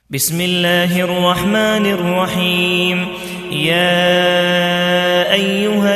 بسم الله الرحمن الرحيم. يا أيها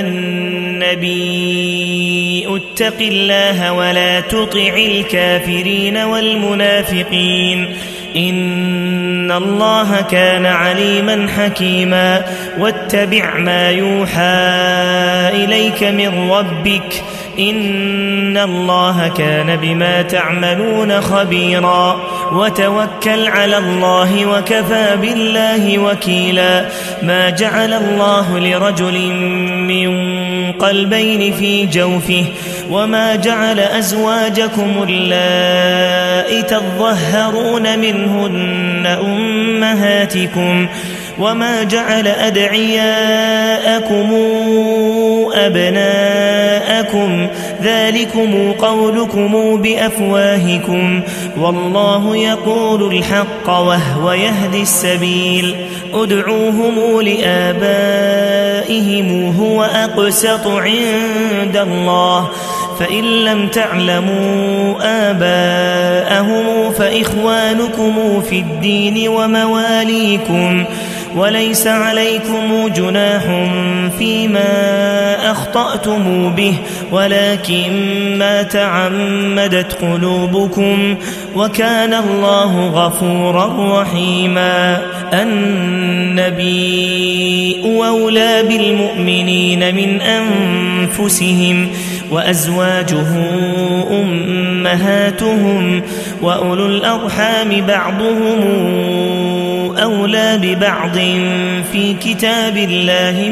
النبي اتق الله ولا تطع الكافرين والمنافقين إن الله كان عليما حكيما. واتبع ما يوحى إليك من ربك إن الله كان بما تعملون خبيرا. وتوكل على الله وكفى بالله وكيلا. ما جعل الله لرجل من قلبين في جوفه وما جعل أزواجكم اللائي تظهرون منهن أمهاتكم وما جعل أدعياءكم أبناءكم ذلكم قولكم بأفواهكم والله يقول الحق وهو يهدي السبيل. ادعوهم لآبائهم هو أقسط عند الله فإن لم تعلموا آباءهم فإخوانكم في الدين ومواليكم وليس عليكم جناح فيما أخطأتم به ولكن ما تعمدت قلوبكم وكان الله غفورا رحيما. النبي أولى بالمؤمنين من أنفسهم وأزواجه أمهاتهم وأولو الأرحام بعضهم أولى ببعض في كتاب الله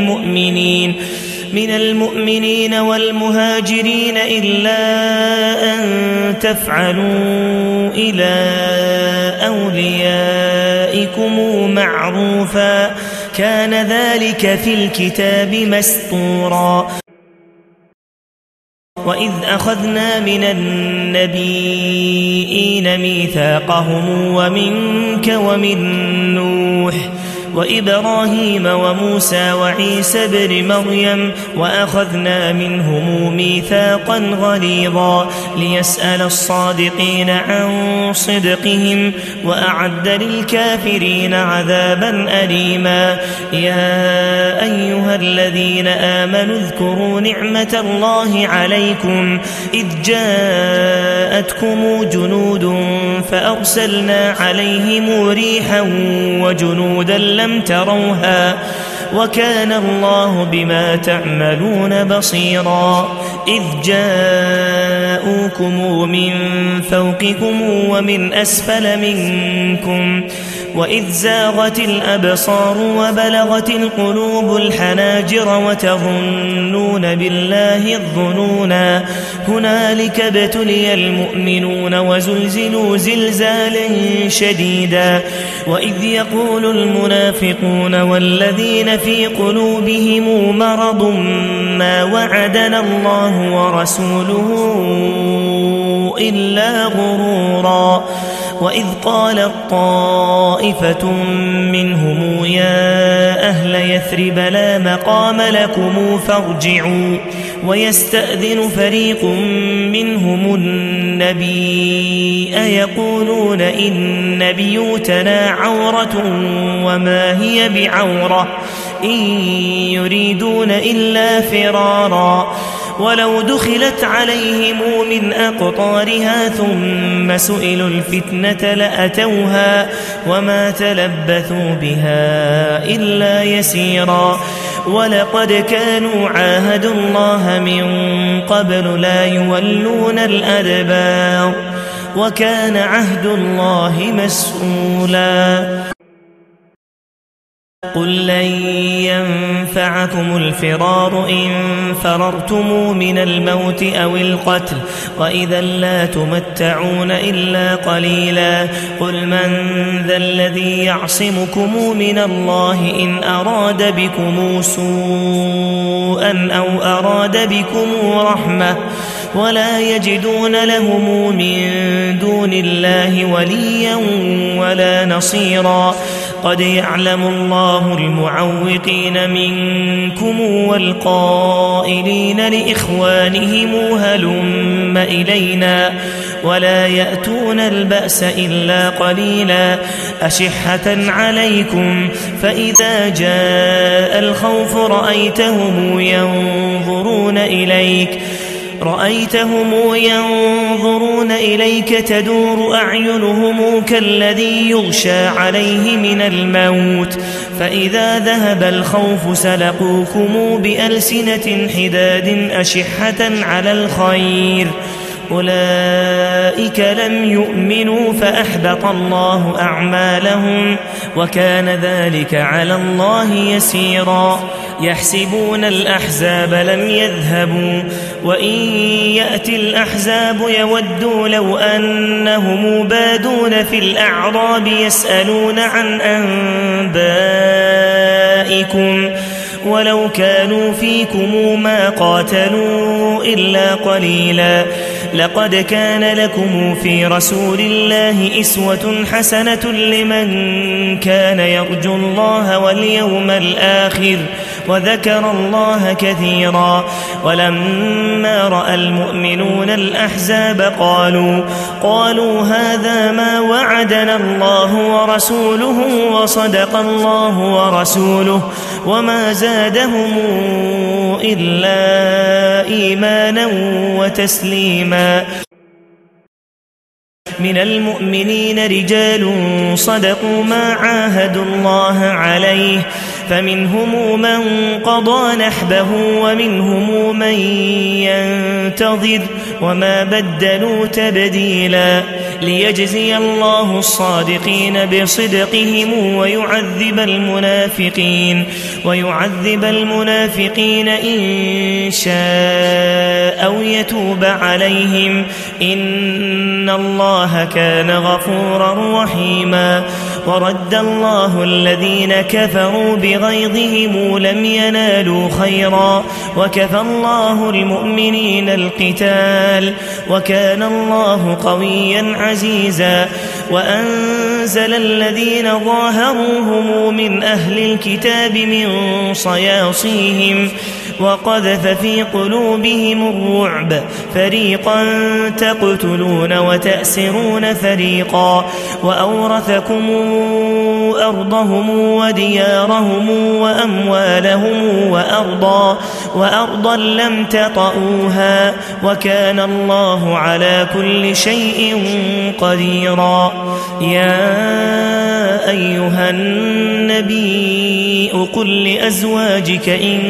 من المؤمنين والمهاجرين إلا أن تفعلوا إلى أوليائكم معروفا كان ذلك في الكتاب مسطورا. وإذ أخذنا من النبيين ميثاقهم ومنك ومن نوح وإبراهيم وموسى وعيسى بن مريم وأخذنا منهم ميثاقا غليظا ليسأل الصادقين عن صدقهم وأعد للكافرين عذابا أليما. يا أيها الذين آمنوا اذكروا نعمة الله عليكم إذ جاءتكم جنود فأرسلنا عليهم ريحا وجنودا لم تروها وكان الله بما تعملون بصيرا. إذ جاءوكم من فوقكم ومن أسفل منكم وإذ زاغت الأبصار وبلغت القلوب الحناجر وتظنون بالله الظنونا. هنالك ابتلي المؤمنون وزلزلوا زلزالا شديدا. وإذ يقول المنافقون والذين في قلوبهم مرض ما وعدنا الله ورسوله إلا غرورا. وإذ قالت طائفة منهم يا أهل يثرب لا مقام لكم فارجعوا ويستأذن فريق منهم النبي أيقولون إن بيوتنا عورة وما هي بعورة إن يريدون إلا فرارا. ولو دخلت عليهم من أقطارها ثم سئلوا الفتنة لأتوها وما تلبثوا بها إلا يسيرا. ولقد كانوا عاهدوا الله من قبل لا يولون الأدبار وكان عهد الله مسؤولا. قل لن ينفعكم الفرار إن فررتم من الموت أو القتل وإذا لا تمتعون إلا قليلا. قل من ذا الذي يعصمكم من الله إن أراد بكم سوءا أو أراد بكم رحمة ولا يجدون لهم من دون الله وليا ولا نصيرا. قد يعلم الله المعوقين منكم والقائلين لإخوانهم هلم إلينا ولا يأتون البأس إلا قليلا أشحة عليكم فإذا جاء الخوف رأيتهم ينظرون إليك تدور أعينهم كالذي يغشى عليه من الموت فإذا ذهب الخوف سلقوكم بألسنة حداد أشحة على الخير أولئك لم يؤمنوا فأحبط الله أعمالهم وكان ذلك على الله يسيرا يحسبون الأحزاب لم يذهبوا وإن يأتي الأحزاب يودوا لو أنهم بادون في الأعراب يسألون عن أنبائكم ولو كانوا فيكم ما قاتلوا إلا قليلا لقد كان لكم في رسول الله أسوة حسنة لمن كان يرجو الله واليوم الآخر وذكر الله كثيرا ولما رأى المؤمنون الأحزاب قالوا هذا ما وعدنا الله ورسوله وصدق الله ورسوله وما زادهم إلا إيمانا وتسليما من المؤمنين رجال صدقوا ما عاهدوا الله عليه فمنهم من قضى نحبه ومنهم من ينتظر وما بدلوا تبديلا ليجزي الله الصادقين بصدقهم ويعذب المنافقين إن شاء أو يتوب عليهم إن الله كان غفورا رحيما ورد الله الذين كفروا بغيظهم لم ينالوا خيرا وكفى الله المؤمنين القتال وكان الله قويا عزيزا وأنزل الذين ظاهروهم من أهل الكتاب من صياصيهم وقذف في قلوبهم الرعب فريقا تقتلون وتأسرون فريقا وأورثكم أرضهم وديارهم وأموالهم وأرضا لم تطئوها وكان الله على كل شيء قديرا يا أيها النبي قل لأزواجك إن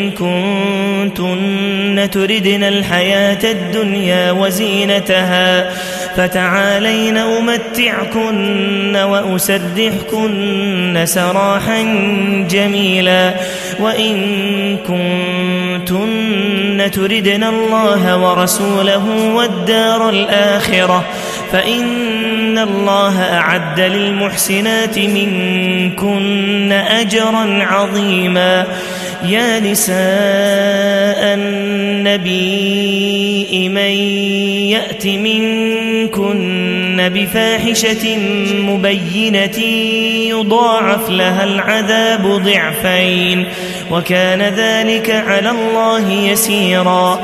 كنتن تردن الحياة الدنيا وزينتها فتعالين أمتعكن وأسرحكن سراحا جميلا وإن كنتن تردن الله ورسوله والدار الآخرة فإن الله أعد للمحسنات منكن أجرا عظيما يا نساء النبي من يأت منكن بفاحشة مبينة يضاعف لها العذاب ضعفين وكان ذلك على الله يسيرا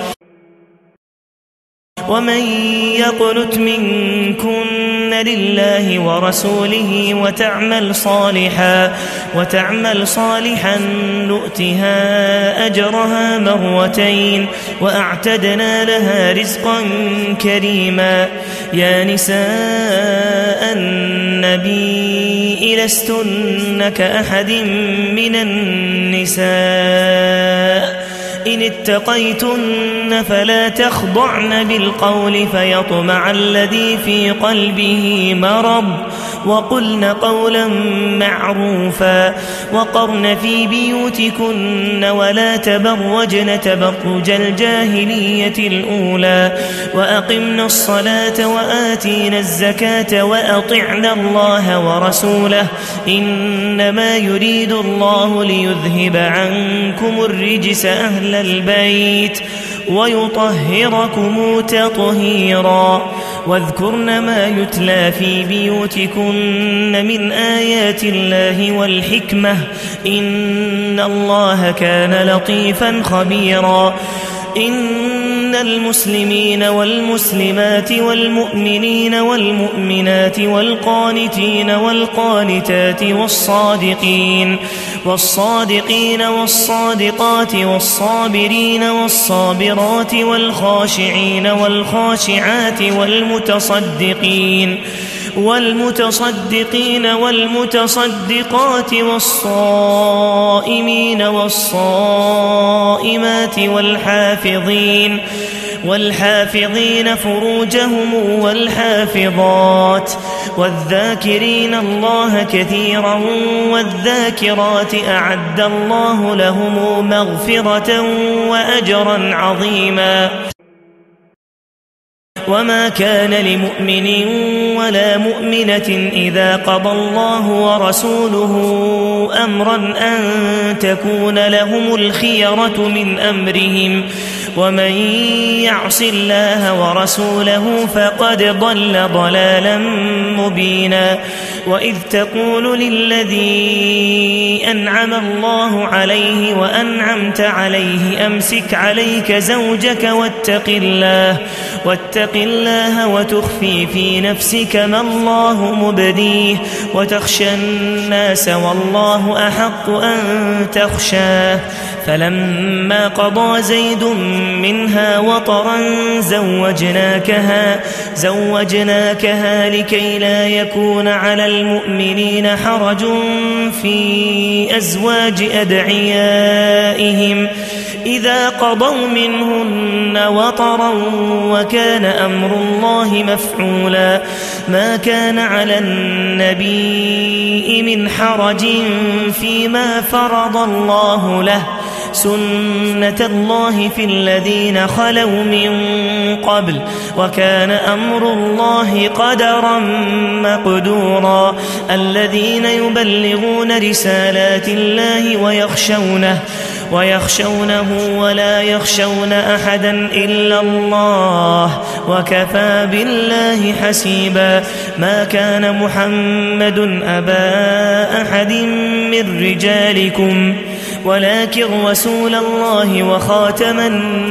ومن يقنت منكن لله ورسوله وتعمل صالحا نؤتها أجرها مرتين وأعتدنا لها رزقا كريما يا نساء النبي لستن كأحد من النساء إن اتقيتن فلا تخضعن بالقول فيطمع الذي في قلبه مرض وقلن قولا معروفا وقرن في بيوتكن ولا تبرجن تبرج الجاهلية الأولى وأقمن الصلاة وآتينا الزكاة وأطعنا الله ورسوله إنما يريد الله ليذهب عنكم الرجس أهل البيت ويطهركم تطهيرا واذكرن ما يتلى في بيوتكن من آيات الله والحكمة إن الله كان لطيفا خبيرا إن المسلمين والمسلمات والمؤمنين والمؤمنات والقانتين والقانتات والصادقين والصادقات والصابرين والصابرات والخاشعين والخاشعات والمتصدقين والمتصدقات والصائمين والصائمات والحافظين فروجهم والحافظات والذاكرين الله كثيرا والذاكرات أعد الله لهم مغفرة وأجرا عظيما. وما كان لمؤمن ولا مؤمنة إذا قضى الله ورسوله أمرا أن تكون لهم الخيرة من أمرهم ومن يعص الله ورسوله فقد ضل ضلالا مبينا. وإذ تقول للذي أنعم الله عليه وأنعمت عليه أمسك عليك زوجك واتق الله وتخفي في نفسك ما الله مبديه وتخشى الناس والله أحق أن تخشاه. فلما قضى زيد منها وطرا زوجناكها لكي لا يكون على المؤمنين حرج في أزواج أدعيائهم إذا قضوا منهن وطرا وكان أمر الله مفعولا. ما كان على النبي من حرج فيما فرض الله له سنة الله في الذين خلوا من قبل وكان أمر الله قدرا مقدورا. الذين يبلغون رسالات الله ويخشونه ولا يخشون أحدا إلا الله وكفى بالله حسيبا. ما كان محمد أبا أحد من رجالكم ولكن رسول الله وخاتم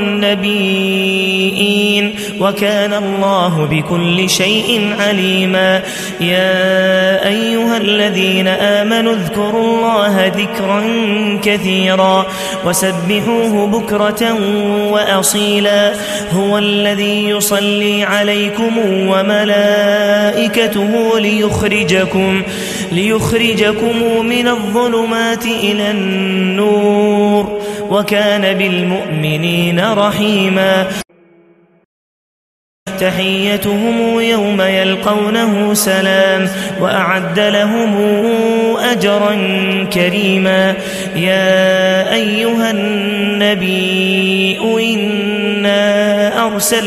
النبيين وكان الله بكل شيء عليما. يا أيها الذين آمنوا اذكروا الله ذكرا كثيرا وسبحوه بكرة وأصيلا. هو الذي يصلي عليكم وملائكته ليخرجكم من الظلمات إلى النور وكان بالمؤمنين رحيما. تحيتهم يوم يلقونه سلام وأعد لهم أجرا كريما. يا أيها النبي إنا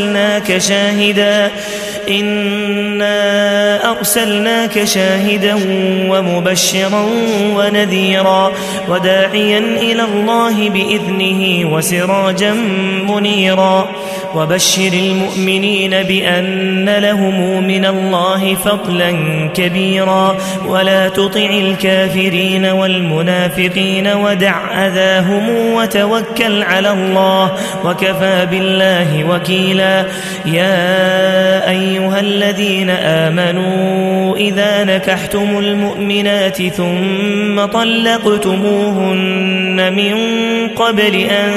أرسلناك شاهدا ومبشرا ونذيرا وداعيا إلى الله بإذنه وسراجا منيرا. وبشر المؤمنين بأن لهم من الله فضلا كبيرا ولا تطع الكافرين والمنافقين ودع أذاهم وتوكل على الله وكفى بالله وكيلا. يا أيها الذين آمنوا إذا نكحتم المؤمنات ثم طلقتموهن من قبل أن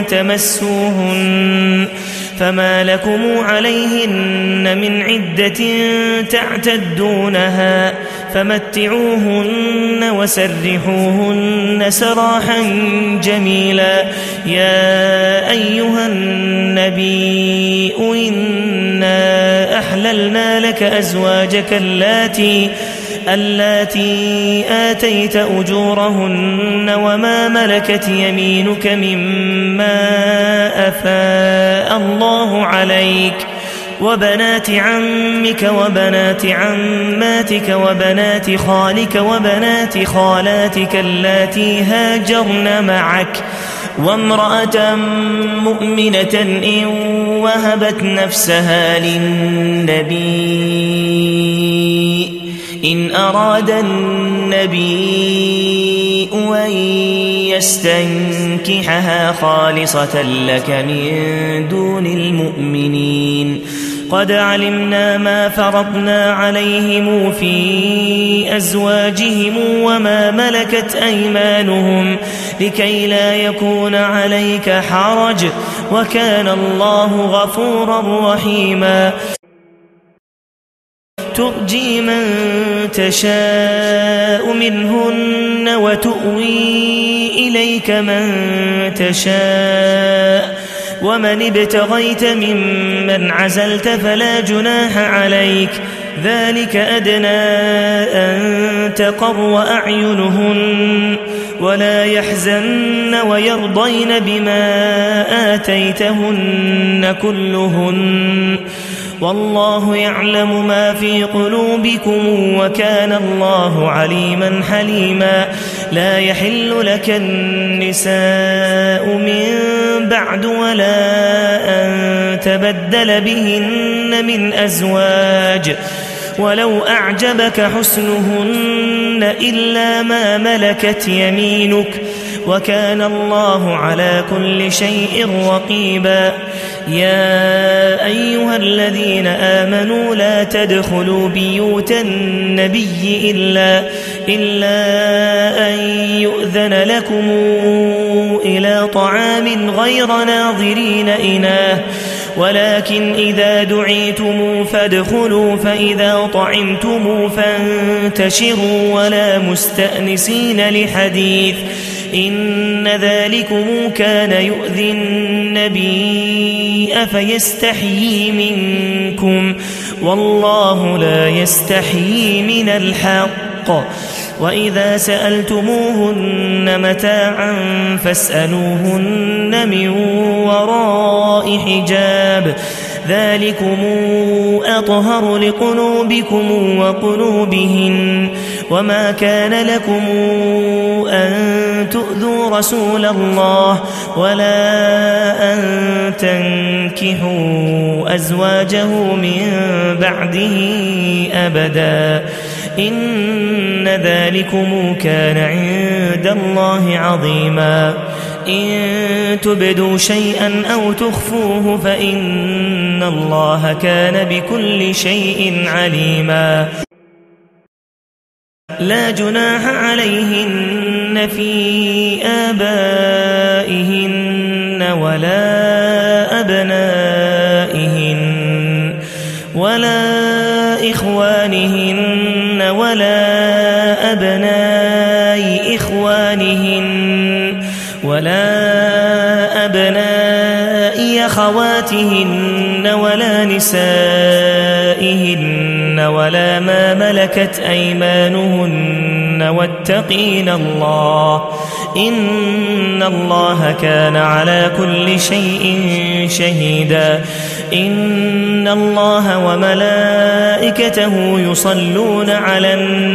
تمسوهن فما لكم عليهن من عدة تعتدونها فمتعوهن وسرحوهن سراحا جميلا. يا أيها النبي إنا أحللنا لك أزواجك اللاتي آتيت أجورهن وما ملكت يمينك مما أفاء الله عليك وبنات عمك وبنات عماتك وبنات خالك وبنات خالاتك اللاتي هاجرن معك وامرأة مؤمنة إن وهبت نفسها للنبي إن أراد النبي أن يستنكحها خالصة لك من دون المؤمنين قد علمنا ما فرضنا عليهم في أزواجهم وما ملكت أيمانهم لكي لا يكون عليك حرج وكان الله غفورا رحيما ترجي من تشاء منهن وتؤوي إليك من تشاء ومن ابتغيت ممن عزلت فلا جناح عليك ذلك أدنى أن تقر أعينهن ولا يحزن ويرضين بما آتيتهن كلهن والله يعلم ما في قلوبكم وكان الله عليما حليما لا يحل لك النساء من بعد ولا أن تبدل بهن من أزواج ولو أعجبك حسنهن إلا ما ملكت يمينك وكان الله على كل شيء رقيبا يا أيها الذين آمنوا لا تدخلوا بيوت النبي إلا أن يؤذن لكم إلى طعام غير ناظرين إناه ولكن إذا دعيتم فادخلوا فإذا طعمتم فانتشروا ولا مستأنسين لحديث إن ذلكم كان يؤذي النبي فيستحيي منكم والله لا يستحيي من الحق وإذا سألتموهن متاعا فاسألوهن من وراء حجاب ذلكم أطهر لقلوبكم وقلوبهن وما كان لكم أن تؤذوا رسول الله ولا أن تنكحوا أزواجه من بعده أبدا إن ذلكم كان عند الله عظيما إن تبدوا شيئا أو تخفوه فإن الله كان بكل شيء عليما لا جناح عليهن في آبائهن ولا أبنائهن ولا إخوانهن ولا أبناء إخوانهن ولا أبناء أخواتهن ولا نسائهن ولا ما ملكت أيمانهن واتقين الله إن الله كان على كل شيء شهيدا إن الله وملائكته يصلون على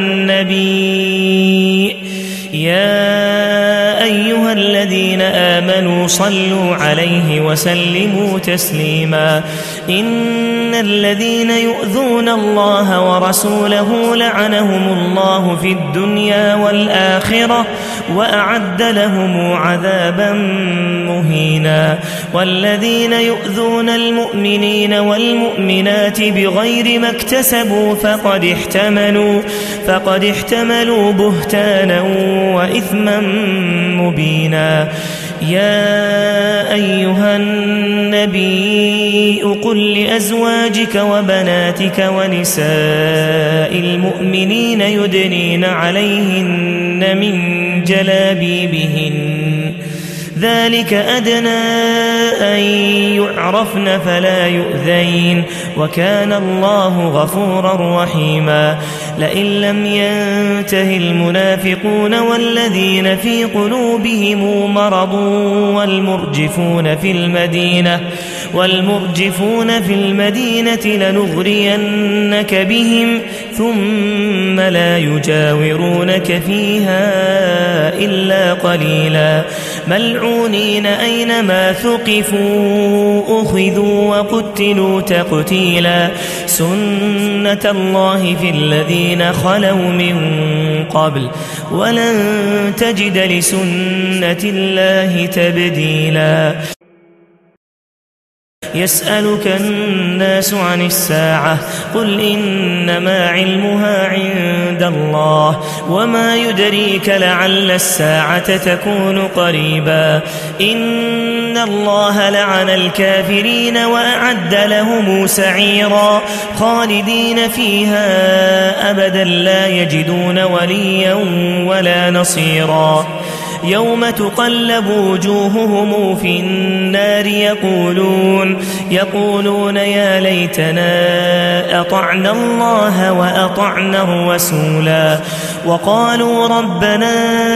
النبي يا أيها الذين آمنوا صلوا عليه وسلموا تسليما إن الذين يؤذون الله ورسوله لعنهم الله في الدنيا والآخرة وأعد لهم عذابا مهينا والذين يؤذون المؤمنين والمؤمنات بغير ما اكتسبوا فقد احتملوا بهتانا وإثما مبينا يا أيها النبي قل لأزواجك وبناتك ونساء المؤمنين يدنين عليهن من جلابيبهن ذلك أدنى أن يعرفن فلا يؤذين وكان الله غفورا رحيما لئن لم ينته المنافقون والذين في قلوبهم مرض والمرجفون في المدينة والمرجفون في المدينة لنغرينك بهم ثم لا يجاورونك فيها إلا قليلا ملعونين أينما ثقفوا أخذوا وقتلوا تقتيلا سنة الله في الذين خلوا من قبل ولن تجد لسنة الله تبديلا يسألك الناس عن الساعة قل إنما علمها عند الله وما يدريك لعل الساعة تكون قريبا إن الله لعن الكافرين وأعد لهم سعيرا خالدين فيها أبدا لا يجدون وليا ولا نصيرا يوم تقلب وجوههم في النار يقولون يا ليتنا أطعنا الله وأطعنا الرسولا وقالوا ربنا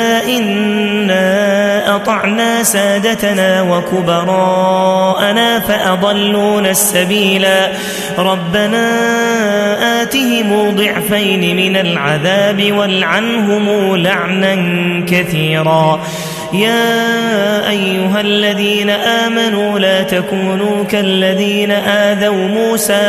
إنا أطعنا سادتنا وكبراءنا فأضلونا السبيلا ربنا آتهم ضعفين من العذاب والعنهم لعنا كثيرا يا أيها الذين آمنوا لا تكونوا كالذين آذوا موسى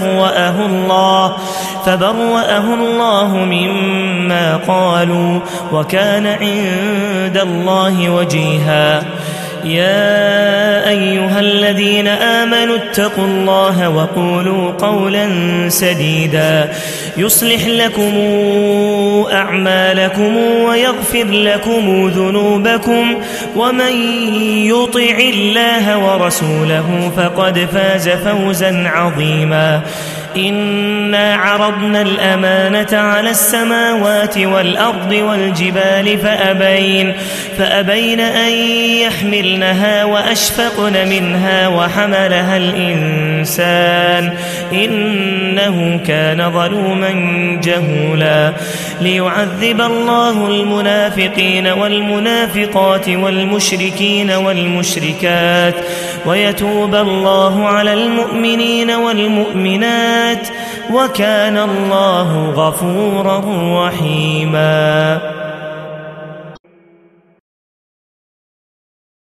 فبرأه الله مما قالوا وكان عند الله وجيها يا أيها الذين آمنوا اتقوا الله وقولوا قولا سديدا يصلح لكم أعمالكم ويغفر لكم ذنوبكم ومن يطع الله ورسوله فقد فاز فوزا عظيما إنا عرضنا الأمانة على السماوات والأرض والجبال فأبين أن يحملنها وأشفقن منها وحملها الإنسان إنه كان ظلوما جهولا ليعذب الله المنافقين والمنافقات والمشركين والمشركات ويتوب الله على المؤمنين والمؤمنات وكان الله غفورا رحيما